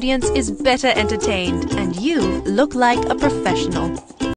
audience is better entertained and you look like a professional.